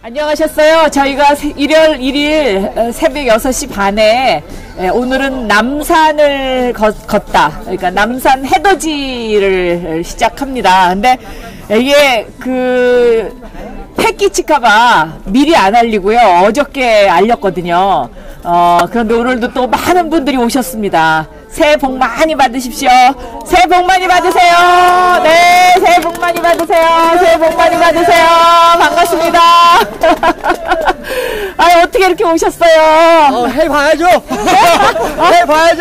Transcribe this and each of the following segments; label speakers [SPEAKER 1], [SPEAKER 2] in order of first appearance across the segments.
[SPEAKER 1] 안녕하셨어요. 저희가 1월 1일 새벽 6시 반에 오늘은 남산을 걷다. 그러니까 남산 해돋이를 시작합니다. 근데 이게 폐 끼칠까봐 미리 안 알리고요. 어저께 알렸거든요. 그런데 오늘도 또 많은 분들이 오셨습니다. 새해 복 많이 받으십시오. 새해 복 많이 받으세요. 네, 새해 복 많이 받으세요. 새해 복 많이 받으세요. 반갑습니다. 아, 어떻게 이렇게 오셨어요?
[SPEAKER 2] 해봐야죠. 해봐야죠.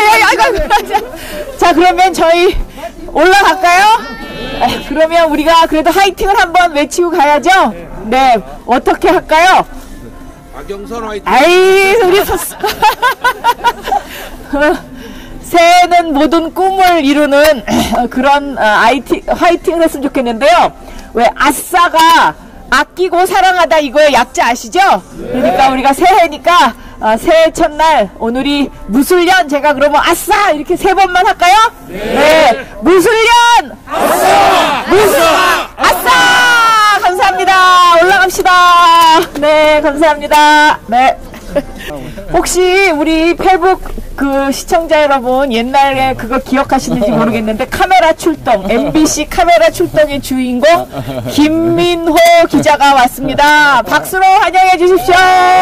[SPEAKER 1] 자, 그러면 저희 올라갈까요? 그러면 우리가 그래도 화이팅을 한번 외치고 가야죠? 네, 어떻게 할까요?
[SPEAKER 2] 박영선 화이팅.
[SPEAKER 1] 아이, 우리 새해는 모든 꿈을 이루는 그런 화이팅을 했으면 좋겠는데요. 왜 아싸가 아끼고 사랑하다 이거의 약자 아시죠? 그러니까 우리가 새해니까 새해 첫날 오늘이 무술년 제가 그러면 아싸 이렇게 3번만 할까요? 네. 무술년 아싸! 무술 아싸! 감사합니다. 올라갑시다. 네, 감사합니다. 네. 혹시 우리 페북 시청자 여러분 옛날에 그거 기억하시는지 모르겠는데 카메라 출동 MBC 카메라 출동의 주인공 김민호 기자가 왔습니다. 박수로 환영해 주십시오.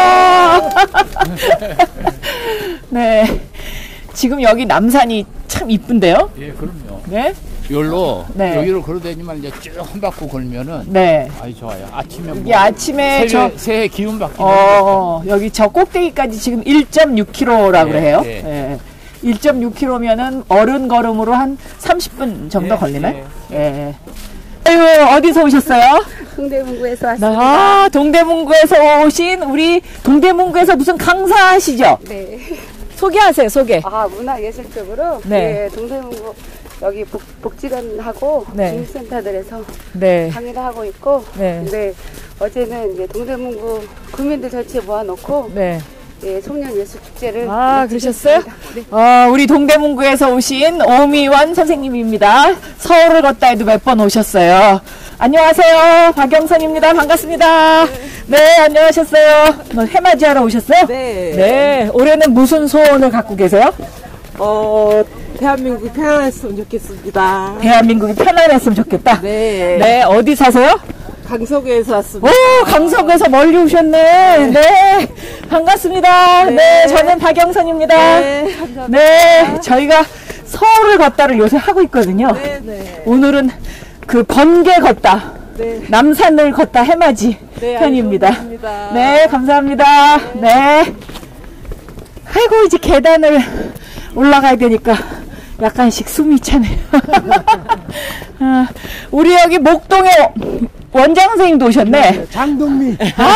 [SPEAKER 1] 네, 지금 여기 남산이 참 이쁜데요.
[SPEAKER 3] 예, 그럼요.
[SPEAKER 1] 네.
[SPEAKER 3] 여기로
[SPEAKER 1] 네.
[SPEAKER 3] 여기로 걸어다니면 이제 쭉 한 바퀴 걸면은
[SPEAKER 1] 네.
[SPEAKER 3] 아이 좋아요. 아침에
[SPEAKER 1] 이게 아침에
[SPEAKER 3] 새해 기운 받기.
[SPEAKER 1] 여기 저 꼭대기까지 지금 1.6km라고
[SPEAKER 3] 네,
[SPEAKER 1] 해요.
[SPEAKER 3] 네.
[SPEAKER 1] 네. 1.6km면은 어른 걸음으로 한 30분 정도
[SPEAKER 3] 네,
[SPEAKER 1] 걸리나요?
[SPEAKER 3] 네.
[SPEAKER 1] 예. 아유, 어디서 오셨어요?
[SPEAKER 4] 동대문구에서 왔습니다.
[SPEAKER 1] 동대문구에서 오신 우리 동대문구에서 무슨 강사하시죠?
[SPEAKER 4] 네.
[SPEAKER 1] 소개하세요, 소개.
[SPEAKER 4] 문화예술 쪽으로
[SPEAKER 1] 네.
[SPEAKER 4] 동대문구 여기 복지관하고
[SPEAKER 1] 네.
[SPEAKER 4] 주민센터들에서
[SPEAKER 1] 네.
[SPEAKER 4] 강의를 하고 있고
[SPEAKER 1] 네.
[SPEAKER 4] 근데 어제는 이제 동대문구 구민들 전체 모아놓고
[SPEAKER 1] 네.
[SPEAKER 4] 송년예술축제를
[SPEAKER 1] 그러셨어요?
[SPEAKER 4] 네.
[SPEAKER 1] 우리 동대문구에서 오신 오미원 선생님입니다. 서울을 걷다 해도 몇 번 오셨어요. 안녕하세요. 박영선입니다. 반갑습니다. 네, 안녕하셨어요. 해맞이하러 오셨어요?
[SPEAKER 5] 네.
[SPEAKER 1] 네. 올해는 무슨 소원을 갖고 계세요?
[SPEAKER 5] 대한민국이 편안했으면 좋겠습니다.
[SPEAKER 1] 대한민국이 편안했으면 좋겠다.
[SPEAKER 5] 네.
[SPEAKER 1] 네, 어디 사세요?
[SPEAKER 5] 강서구에서 왔습니다.
[SPEAKER 1] 오, 강서구에서 멀리 오셨네. 네. 반갑습니다. 네, 저는 박영선입니다.
[SPEAKER 5] 네, 감사합니다.
[SPEAKER 1] 네, 저희가 서울을 걷다를 요새 하고 있거든요.
[SPEAKER 5] 네.
[SPEAKER 1] 오늘은 번개 걷다.
[SPEAKER 5] 네.
[SPEAKER 1] 남산을 걷다 해맞이
[SPEAKER 5] 네,
[SPEAKER 1] 편입니다.
[SPEAKER 5] 감사합니다.
[SPEAKER 1] 네, 감사합니다. 네. 아이고, 이제 계단을 올라가야 되니까 약간씩 숨이 차네요. 우리 여기 목동에 원장 선생님도 오셨네.
[SPEAKER 2] 장동미.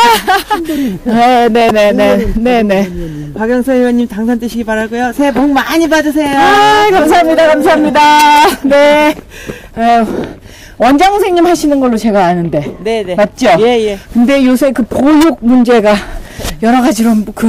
[SPEAKER 1] 네네네.
[SPEAKER 5] 박영선 의원님 당선되시기 바라고요. 새해 복 많이 받으세요.
[SPEAKER 1] 감사합니다. 감사합니다. 네. 원장 선생님 하시는 걸로 제가 아는데.
[SPEAKER 5] 네네.
[SPEAKER 1] 맞죠?
[SPEAKER 5] 예.
[SPEAKER 1] 근데 요새 보육 문제가 여러 가지로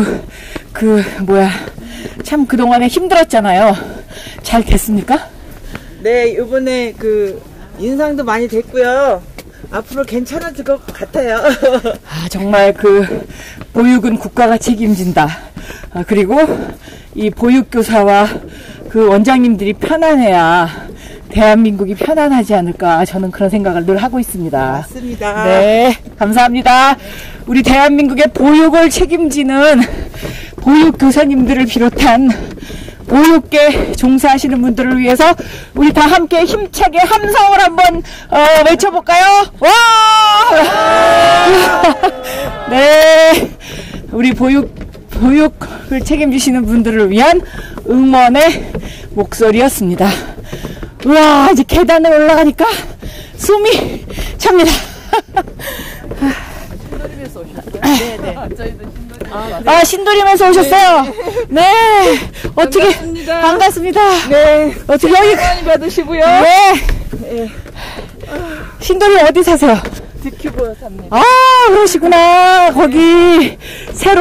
[SPEAKER 1] 참 그동안에 힘들었잖아요. 잘 됐습니까?
[SPEAKER 5] 네, 이번에 인상도 많이 됐고요. 앞으로 괜찮아질 것 같아요.
[SPEAKER 1] 정말 보육은 국가가 책임진다. 그리고 이 보육교사와 원장님들이 편안해야 대한민국이 편안하지 않을까 저는 그런 생각을 늘 하고 있습니다.
[SPEAKER 5] 맞습니다.
[SPEAKER 1] 네, 감사합니다. 우리 대한민국의 보육을 책임지는 보육교사님들을 비롯한 보육계 종사하시는 분들을 위해서 우리 다 함께 힘차게 함성을 한번 외쳐볼까요? 와! 네, 우리 보육을 책임지시는 분들을 위한 응원의 목소리였습니다. 우와, 이제 계단을 올라가니까 숨이 찹니다. 신도림에서 오셨어요? 네네. 저희도 신도림에서 오셨어요? 네. 어떻게 반갑습니다. 네. 어떻게 여기 많이 받으시고요. 네. 신도림 어디 사세요?
[SPEAKER 5] 득큐브 삽니다.
[SPEAKER 1] 그러시구나. 거기 새로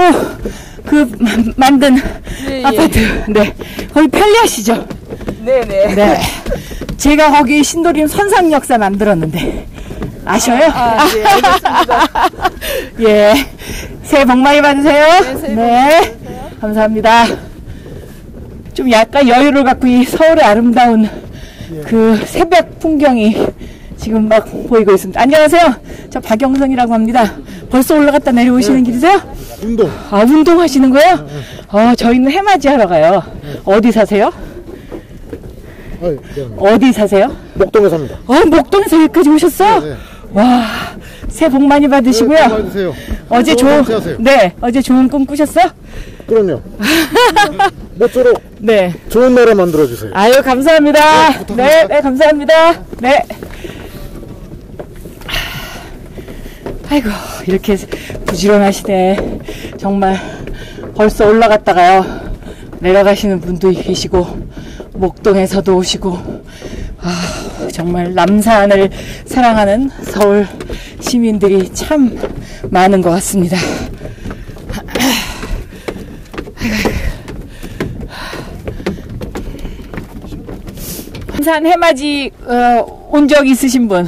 [SPEAKER 1] 만든 아파트. 네. 거기 편리하시죠?
[SPEAKER 5] 네네.
[SPEAKER 1] 네. 제가 거기 신도림 선상역사 만들었는데 아셔요?
[SPEAKER 4] 네, 알겠습니다.
[SPEAKER 1] 예. 새해 복 많이 받으세요.
[SPEAKER 4] 네, 새해 복
[SPEAKER 1] 네.
[SPEAKER 4] 많이 받으세요.
[SPEAKER 1] 감사합니다. 좀 약간 여유를 갖고 이 서울의 아름다운 그 새벽 풍경이 지금 막 보이고 있습니다. 안녕하세요. 저 박영선이라고 합니다. 벌써 올라갔다 내려오시는 길이세요?
[SPEAKER 2] 운동.
[SPEAKER 1] 아, 운동하시는 거예요? 저희는 해맞이 하러 가요. 어디 사세요? 어디 사세요?
[SPEAKER 2] 목동에 삽니다.
[SPEAKER 1] 목동에서 여기까지 오셨어요?
[SPEAKER 2] 네.
[SPEAKER 1] 와, 새해 복 많이 받으시고요.
[SPEAKER 2] 받으세요.
[SPEAKER 1] 어제 어제 좋은 꿈 꾸셨어요?
[SPEAKER 2] 그럼요. 모쪼록
[SPEAKER 1] 네.
[SPEAKER 2] 좋은 나라 만들어 주세요.
[SPEAKER 1] 아유, 감사합니다. 네, 감사합니다. 네. 아이고, 이렇게 부지런하시네. 정말 벌써 올라갔다가요 내려가시는 분도 계시고 목동에서도 오시고, 정말 남산을 사랑하는 서울 시민들이 참 많은 것 같습니다. 남산 해맞이 온 적 있으신 분?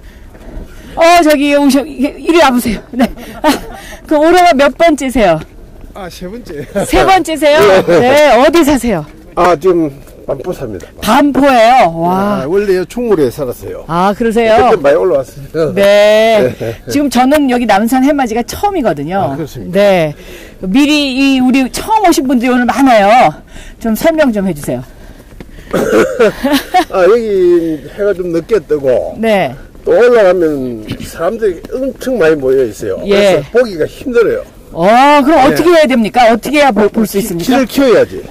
[SPEAKER 1] 저기 이리 와보세요. 네. 그 올해가 몇 번째세요?
[SPEAKER 2] 세 번째.
[SPEAKER 1] 세 번째세요? 네. 어디 사세요?
[SPEAKER 2] 지금 반포 삽니다.
[SPEAKER 1] 반포예요. 와.
[SPEAKER 2] 원래 충무로에 살았어요.
[SPEAKER 1] 그러세요?
[SPEAKER 2] 그때 많이 올라왔어요.
[SPEAKER 1] 네. 지금 저는 여기 남산 해맞이가 처음이거든요.
[SPEAKER 2] 그렇습니까?
[SPEAKER 1] 네. 미리 우리 처음 오신 분들이 오늘 많아요. 좀 설명 좀 해주세요.
[SPEAKER 2] 여기 해가 좀 늦게 뜨고
[SPEAKER 1] 네.
[SPEAKER 2] 또 올라가면 사람들이 엄청 많이 모여 있어요.
[SPEAKER 1] 예.
[SPEAKER 2] 그래서 보기가 힘들어요.
[SPEAKER 1] 그럼 어떻게 해야 됩니까? 어떻게 해야 볼 수 있습니까?
[SPEAKER 2] 길을 키워야지.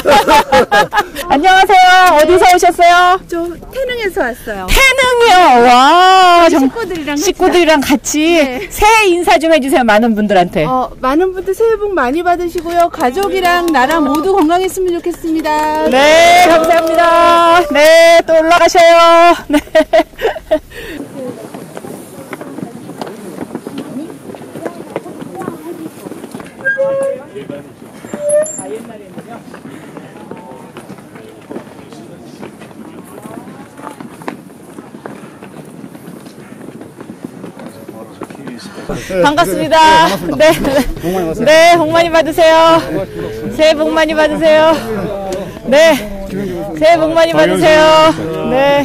[SPEAKER 1] 안녕하세요. 어디서 오셨어요?
[SPEAKER 4] 저 태릉에서 왔어요.
[SPEAKER 1] 태릉이요. 와,
[SPEAKER 4] 식구들이랑
[SPEAKER 1] 같이
[SPEAKER 4] 네.
[SPEAKER 1] 새해 인사 좀 해주세요. 많은 분들한테.
[SPEAKER 4] 많은 분들 새해 복 많이 받으시고요. 가족이랑 나랑 모두 건강했으면 좋겠습니다.
[SPEAKER 1] 네, 감사합니다. 네, 또 올라가셔요. 네. 반갑습니다. 네, 네, 복 많이 받으세요. 새해 복 많이 받으세요. 네, 새해 복 많이 받으세요. 네,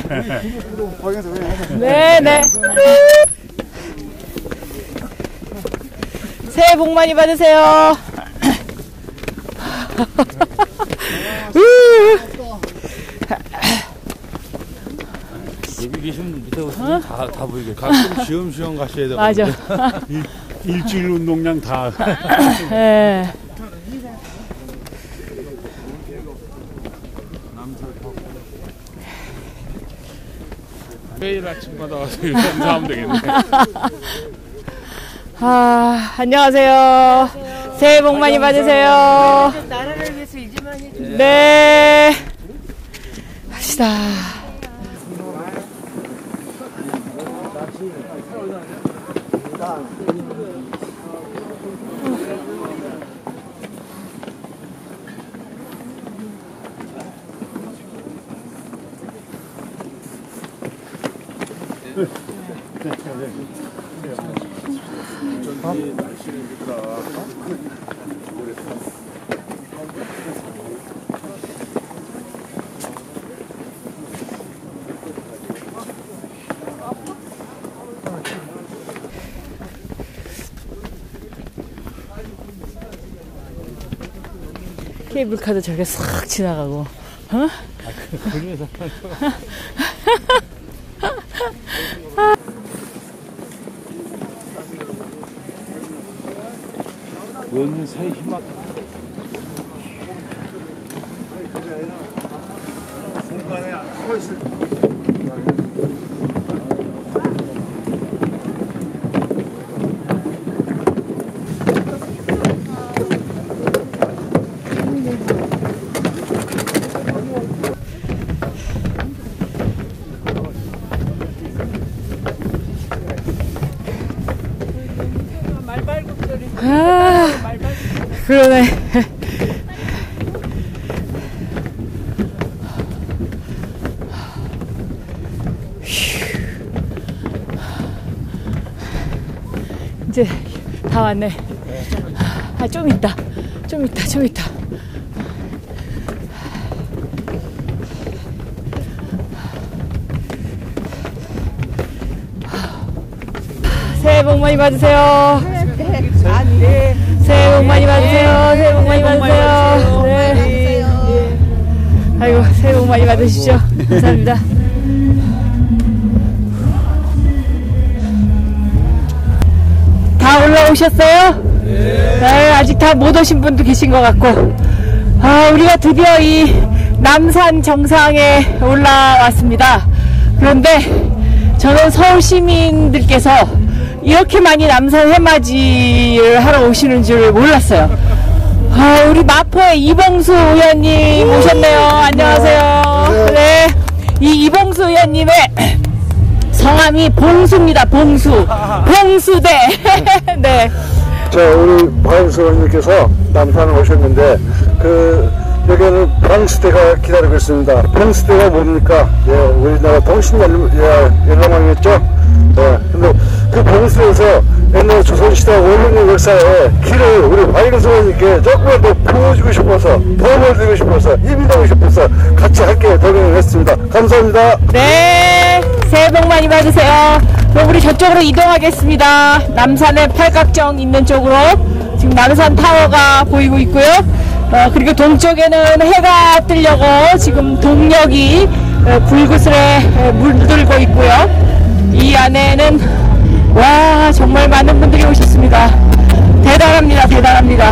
[SPEAKER 1] 네, 네. 새해 복 많이 받으세요.
[SPEAKER 3] 여기 계시면 밑에 오시면 다 보이겠죠.
[SPEAKER 6] 가끔 시험시험 가셔야 되거든요.
[SPEAKER 1] 맞아.
[SPEAKER 6] 일주일 운동량 다.
[SPEAKER 1] 네.
[SPEAKER 6] 매일 아침마다 와서 인사하면 되겠네.
[SPEAKER 1] 안녕하세요. 새해 복 많이 받으세요.
[SPEAKER 4] 나라를 위해서 일좀 많이 해주세요.
[SPEAKER 1] 네. 합시다. 케이블카도 저렇게 싹 지나가고,
[SPEAKER 3] 그림에서 연사의 희망.
[SPEAKER 1] 그러네. 이제 다 왔네. 아, 좀 있다. 새해 복 많이 받으세요. 새해 복 많이 받으세요. 네. 아이고, 새해 복 많이 받으십시오. 감사합니다. 다 올라오셨어요? 네, 아직 다 못 오신 분도 계신 것 같고. 아, 우리가 드디어 이 남산 정상에 올라왔습니다. 그런데 저는 서울 시민들께서 이렇게 많이 남산 해맞이를 하러 오시는 줄 몰랐어요. 아, 우리 마포의 이봉수 의원님 오셨네요. 안녕하세요. 네, 이 이봉수 의원님의 성함이 봉수입니다. 봉수대. 네.
[SPEAKER 2] 자, 우리 박영수 의원님께서 남산에 오셨는데, 여기는 봉수대가 기다리고 있습니다. 봉수대가 뭡니까? 예, 우리나라 동신연령왕이었죠? 예, 근데 그 봉수대에서 옛날 조선시대 원룡의 역사에 길을 우리 박영수 의원님께 조금만 더 보여주고 싶어서, 도움을 드리고 싶어서, 힘이 되고 싶어서 같이 함께 동행을 했습니다. 감사합니다.
[SPEAKER 1] 네, 새해 복 많이 받으세요. 그럼 우리 저쪽으로 이동하겠습니다. 남산의 팔각정 있는 쪽으로 지금 남산 타워가 보이고 있고요. 그리고 동쪽에는 해가 뜨려고 지금 동력이 불구슬에 물들고 있고요. 이 안에는 와, 정말 많은 분들이 오셨습니다. 대단합니다.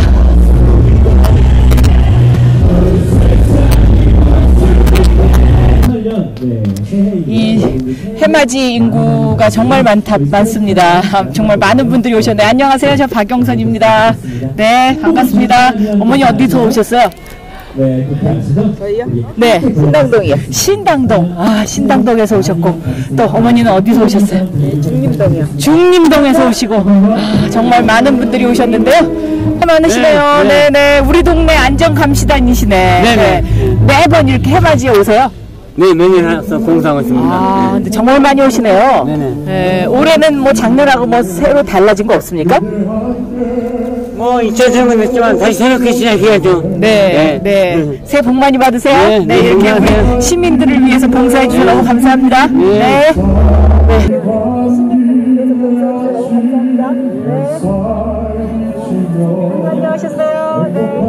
[SPEAKER 1] 이 해맞이 인구가 정말 많습니다. 정말 많은 분들이 오셨네요. 안녕하세요. 저 박영선입니다. 네, 반갑습니다. 어머니 어디서 오셨어요?
[SPEAKER 5] 저희요?
[SPEAKER 1] 네,
[SPEAKER 5] 신당동이요.
[SPEAKER 1] 신당동. 아, 신당동에서 오셨고, 또 어머니는 어디서 오셨어요?
[SPEAKER 5] 중림동이요.
[SPEAKER 1] 중림동에서 오시고. 아, 정말 많은 분들이 오셨는데요. 많으시네요. 네네. 우리 동네 안전감시단이시네.
[SPEAKER 3] 네네.
[SPEAKER 1] 네. 매번 이렇게 해맞이에 오세요?
[SPEAKER 3] 네, 매년 항상 공사하고 있습니다.
[SPEAKER 1] 아, 근데 정말 많이 오시네요.
[SPEAKER 3] 네네.
[SPEAKER 1] 네, 올해는 뭐 작년하고 뭐 새로 달라진 거 없습니까?
[SPEAKER 3] 뭐, 2000년 했지만 다시 새롭게 시작해야죠.
[SPEAKER 1] 네. 새해 복 많이 받으세요.
[SPEAKER 3] 네,
[SPEAKER 1] 네, 이렇게
[SPEAKER 3] 복 많이
[SPEAKER 1] 우리
[SPEAKER 3] 받으세요.
[SPEAKER 1] 시민들을 위해서 봉사해 주셔서 너무 감사합니다. 네. 안녕하셨어요.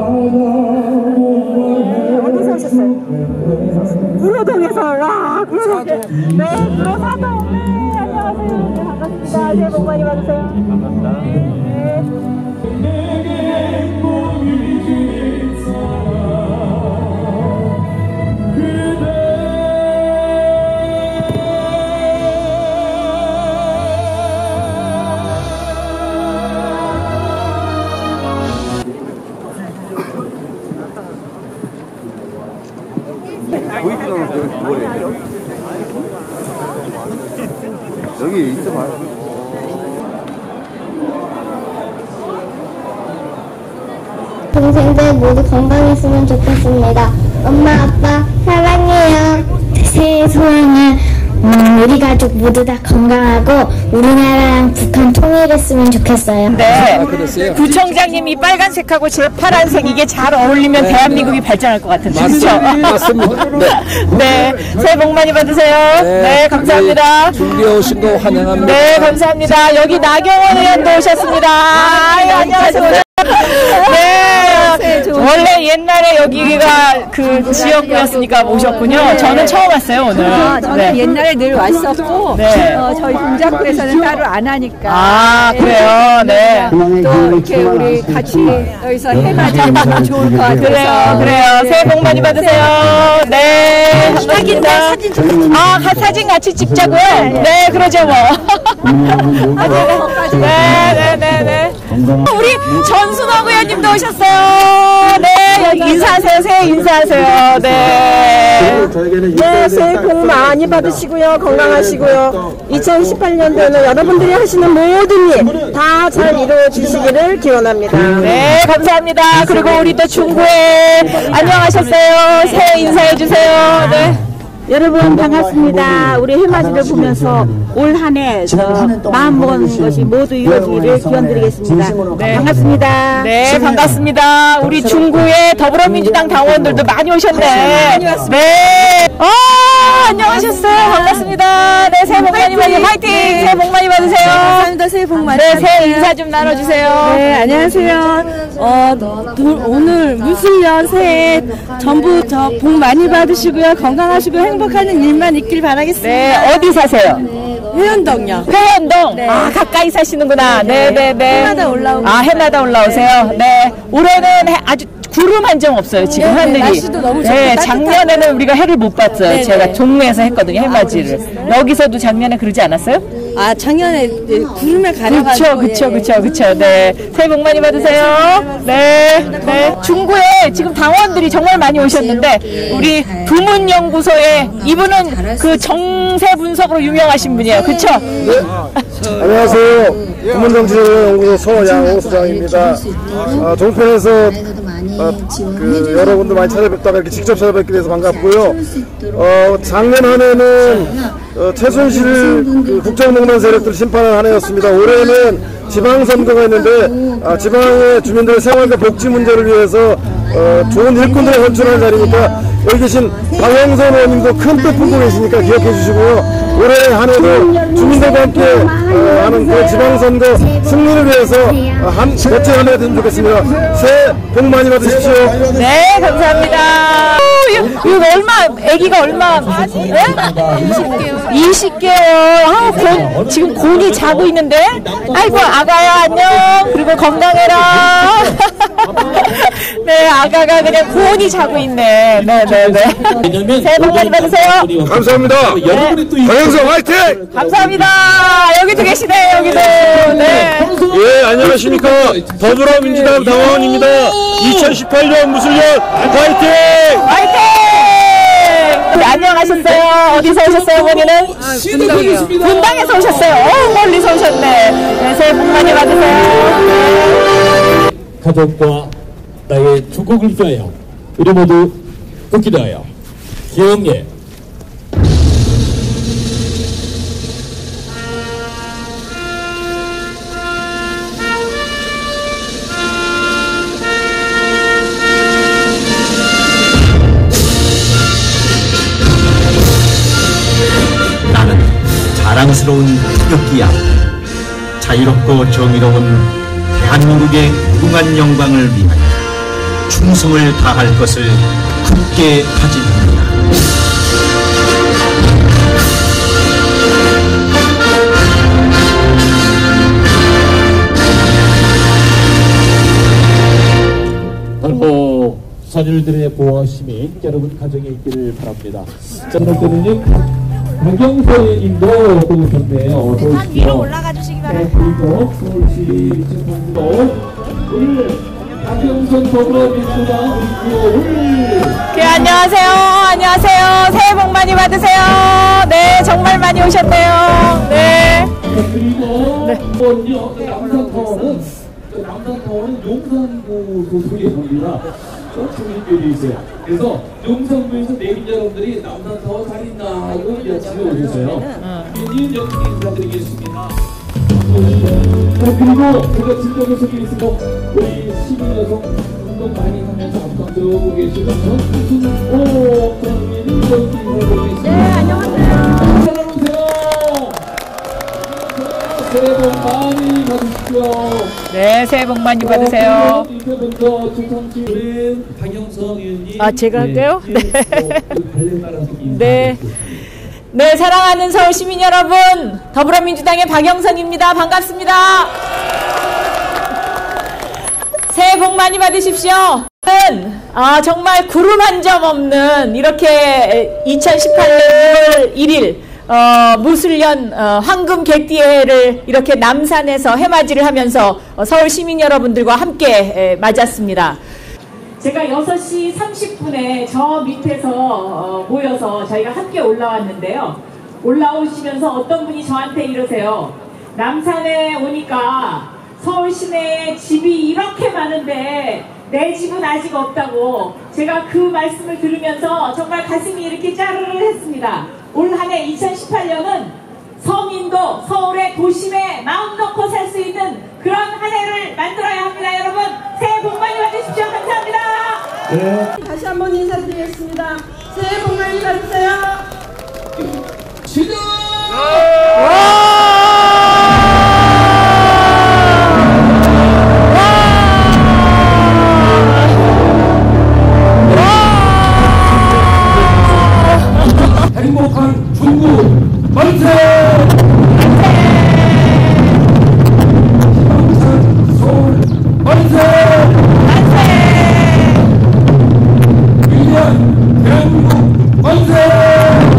[SPEAKER 1] 어디서 오셨어요? 구로동에서. 와, 구로동. 네, 구로사동. 네, 안녕하세요. 네, 반갑습니다. 새해 복 많이 받으세요. 반갑습니다. 네.
[SPEAKER 2] 여기 있어봐요.
[SPEAKER 7] 동생들 모두 건강했으면 좋겠습니다. 엄마, 아빠 사랑해요. 새해 소원은 우리 가족 모두 다 건강하고 우리나라랑 북한 통일했으면 좋겠어요.
[SPEAKER 1] 네. 구청장님이 빨간색하고 제 파란색 이게 잘 어울리면 대한민국이 발전할 것 같은데. 그렇죠?
[SPEAKER 8] 맞습니다.
[SPEAKER 1] 네. 새해 복 많이 받으세요. 네, 감사합니다.
[SPEAKER 8] 준비해 오신 거 환영합니다.
[SPEAKER 1] 네, 감사합니다. 여기 나경원 의원도 오셨습니다. 아유, 안녕하세요. 네, 원래 옛날에 여기가 그 지역구였으니까 오셨군요. 저는 처음 왔어요, 오늘.
[SPEAKER 9] 저는 옛날에 늘 왔었고,
[SPEAKER 1] 네.
[SPEAKER 9] 저희 동작구에서는 따로 안 하니까.
[SPEAKER 1] 아, 그래요? 네.
[SPEAKER 9] 또 이렇게 우리 같이 여기서 해맞이하면 좋을 것 같아서.
[SPEAKER 1] 그래요. 새해 복 많이 받으세요. 네. 사진다. 아, 사진 같이 찍자고요? 네, 그러죠, 뭐. 네. 우리 전순옥 의원님도 오셨어요. 네, 여기 인사하세요. 새해 인사하세요. 네.
[SPEAKER 10] 네, 새해 복 많이 받으시고요. 건강하시고요. 2018년도에는 여러분들이 하시는 모든 일 다 잘 이루어지시기를 기원합니다.
[SPEAKER 1] 네, 감사합니다. 그리고 우리 또 중구에 안녕하셨어요. 새해 인사해 주세요. 네.
[SPEAKER 10] 여러분 반갑습니다. 우리 해맞이를 보면서 올 한 해 마음먹은 것이 모두 이루어지기를 기원드리겠습니다.
[SPEAKER 1] 네.
[SPEAKER 10] 반갑습니다.
[SPEAKER 1] 네, 반갑습니다. 우리 중구의 더불어민주당 당원들도 많이 오셨네. 네. 안녕하셨어요. 반갑습니다. 네, 새해 복 많이 받으세요. 화이팅! 새해 복 많이 받으세요.
[SPEAKER 4] 감사합니다. 새해 복 많이 받으세요.
[SPEAKER 1] 네, 새해 인사 좀 나눠주세요.
[SPEAKER 4] 네, 안녕하세요. 오늘 무술년 새해 전부 복 많이 받으시고요. 건강하시고 행복한 일만 있길 바라겠습니다.
[SPEAKER 1] 네, 어디 사세요?
[SPEAKER 4] 회원동요.
[SPEAKER 1] 회원동?
[SPEAKER 4] 네.
[SPEAKER 1] 아, 가까이 사시는구나. 네네네.
[SPEAKER 4] 해마다 올라오고.
[SPEAKER 1] 아, 해마다 올라오세요. 네. 올해는 아주 구름 한 점 없어요, 지금
[SPEAKER 4] 네,
[SPEAKER 1] 하늘이.
[SPEAKER 4] 날씨도 너무 좋고
[SPEAKER 1] 네,
[SPEAKER 4] 따뜻하고.
[SPEAKER 1] 작년에는 우리가 해를 못 봤어요.
[SPEAKER 4] 네,
[SPEAKER 1] 제가
[SPEAKER 4] 네.
[SPEAKER 1] 종로에서 했거든요, 해맞이를. 여기서도 작년에 그러지 않았어요?
[SPEAKER 4] 아, 작년에 구름에 가려가지고.
[SPEAKER 1] 그쵸. 네. 새해 복 많이 받으세요. 네. 네. 중구에 지금 당원들이 정말 많이 오셨는데, 우리 부문연구소에 이분은 그 정세 분석으로 유명하신 분이에요. 그쵸?
[SPEAKER 2] 안녕하세요. 부문정치연구소 서양호 소장입니다. 종편에서 여러분도 많이 찾아뵙다가 이렇게 직접 찾아뵙게 돼서 반갑고요. 작년 한 해는 최순실 국정농단 세력들 심판한 한 해였습니다. 올해는 지방선거가 있는데 지방의 주민들의 생활과 복지 문제를 위해서 좋은 일꾼들을 선출하는 자리니까 여기 계신 박영선 의원님도 큰 뜻 품고 계시니까 기억해 주시고요. 올해 한 해도 주민들과 함께 하는 그 지방선거 승리를 위해서 멋진 한 해 되면 좋겠습니다. 새해 복 많이 받으십시오.
[SPEAKER 1] 네, 감사합니다. 이거 애기가 얼마? 네? 20개월. 지금 곤이 자고 있는데? 아이고, 아가야, 안녕. 그리고 건강해라. 네, 아가가 그냥 곤이 자고 있네. 네네네. 새해 복 많이 받으세요.
[SPEAKER 2] 감사합니다. 박영선 화이팅!
[SPEAKER 1] 감사합니다. 여기도 계시네, 여기도. 네.
[SPEAKER 2] 예, 안녕하십니까. 더불어민주당 당원입니다. 2018년 무술년 화이팅!
[SPEAKER 1] 화이팅! 네, 안녕하셨어요. 어디서 오셨어요, 어머니는?
[SPEAKER 4] 분당이요.
[SPEAKER 1] 분당에서 오셨어요. 멀리서 오셨네. 네, 새해 복 많이 받으세요.
[SPEAKER 8] 가족과 나의 조국을 위하여 우리 모두 기도하여 기억해.
[SPEAKER 11] 나는 자랑스러운 태극기야. 자유롭고 정의로운 대한민국의 무궁한 영광을 위하여 충성을 다할 것을 굳게 다짐합니다.
[SPEAKER 8] 바로 선율들의 보호 시민 여러분 가정에 있기를 바랍니다. 자, 그렇게는요 박영선님도 또 오셨네요. 산 위로 올라가 주시기 바랍니다. 그리고 서울시 지방도 오늘 박영선 더불어민주당
[SPEAKER 1] 네, 안녕하세요. 안녕하세요. 새해 복 많이 받으세요. 네, 정말 많이 오셨네요. 네.
[SPEAKER 8] 그리고 남산타워는 용산구 소속의 겁니다. 주민들이 있어요. 그래서 용산구에서 내빈 여러분들이 남산타워 잘 있나 하고 집에 오셨어요. 이은영 인사드리겠습니다. 그리고 제가 진정을 소개했습니다. 우리 시민 여성 운동 많이 하면서 앞장서고 계시는 전순호 전민 인사드리겠습니다.
[SPEAKER 1] 네, 안녕하세요.
[SPEAKER 8] 새해 복 많이 받으십시오.
[SPEAKER 1] 네, 새해 복 많이 받으세요. 아, 제가 할게요? 네. 네. 네, 사랑하는 서울 시민 여러분, 더불어민주당의 박영선입니다. 반갑습니다. 새해 복 많이 받으십시오. 정말 구름 한 점 없는 이렇게 2018년 6월 1일 무술년 황금 개띠해를 이렇게 남산에서 해맞이를 하면서 서울 시민 여러분들과 함께 맞았습니다. 제가 6시 30분에 저 밑에서 모여서 저희가 함께 올라왔는데요. 올라오시면서 어떤 분이 저한테 이러세요. 남산에 오니까 서울 시내에 집이 이렇게 많은데 내 집은 아직 없다고 제가 그 말씀을 들으면서 정말 가슴이 이렇게 짜르르 했습니다. 올 한 해 2018년은 서민도 서울의 도심에 마음 놓고 살 수 있는 그런 한 해를 만들어야 합니다. 여러분 새해 복 많이 받으십시오. 감사합니다.
[SPEAKER 10] 네. 다시 한번 인사드리겠습니다. 새해 복 많이 받으세요.
[SPEAKER 8] 지금 행복한 중국 만세! 행복한 서울 만세! 위대한 대한민국 만세!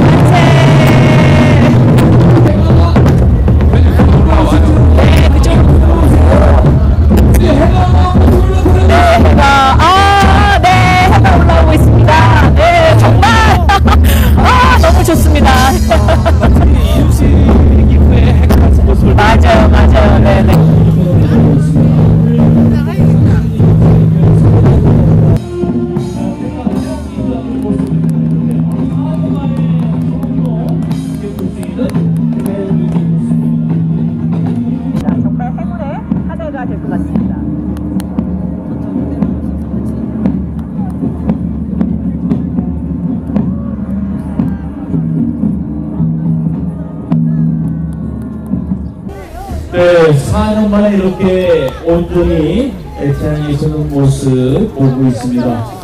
[SPEAKER 1] 해가 올라오고 있습니다. 네, 정말 너무 좋습니다. 맞아요. 네네. 정말 행운의 한 해가 될 것 같습니다.
[SPEAKER 8] 네, 4년 만에 이렇게 온전히 태양이 서는 모습 보고 있습니다.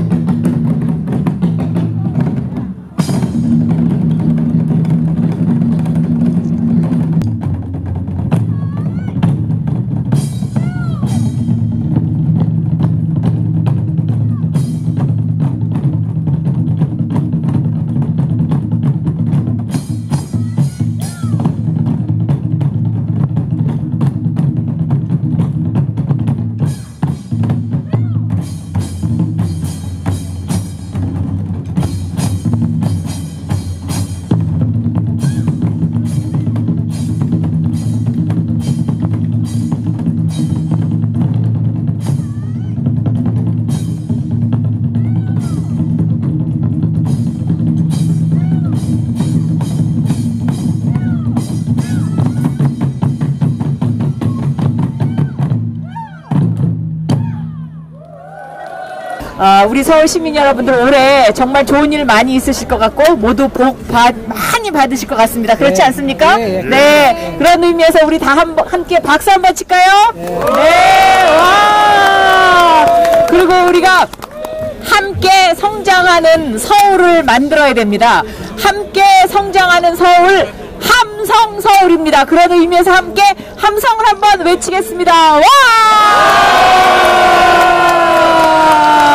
[SPEAKER 1] 우리 서울 시민 여러분들 올해 정말 좋은 일 많이 있으실 것 같고 모두 복 많이 받으실 것 같습니다. 그렇지 않습니까? 네. 그런 의미에서 우리 다 함께 박수 한번 칠까요? 네. 와. 그리고 우리가 함께 성장하는 서울을 만들어야 됩니다. 함께 성장하는 서울, 함성 서울입니다. 그런 의미에서 함께 함성을 한번 외치겠습니다. 와!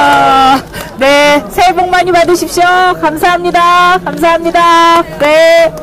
[SPEAKER 1] 네, 새해 복 많이 받으십시오. 감사합니다. 감사합니다. 네.